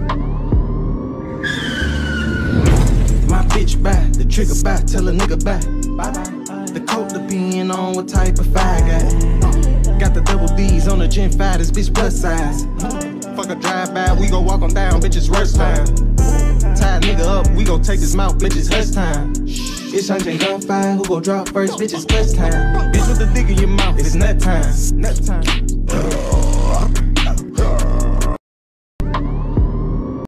My bitch back, the trigger back, tell a nigga back. The coat depending on what type of fire got the double D's on the Gen 5, this bitch plus size. Fuck a drive-by, we gon' walk on down, bitches rush time. Tie a nigga up, we gon' take his mouth, bitches hush time. It's hunting gunfire, who gon' drop first, bitches clutch time. Bitch with the dick in your mouth, it's nut time.